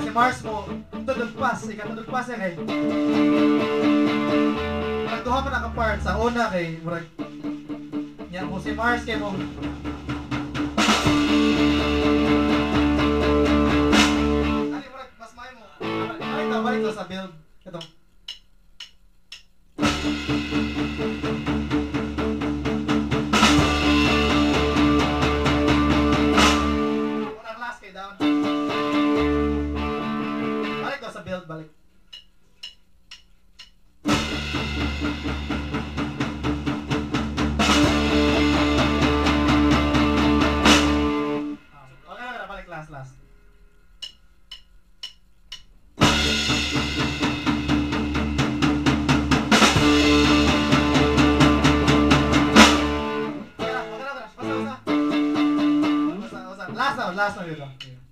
si Mars mo, tudugpas, ikatudugpas niya kay. Murag duha pa naka-part sa una kay, murag, niya mo si Mars kay mo. Ano, murag, mas may mo. Balik to sa build. Ito. Unang last kay down. Balik to sa build, balik. Okay, balik last. Last na yun lang.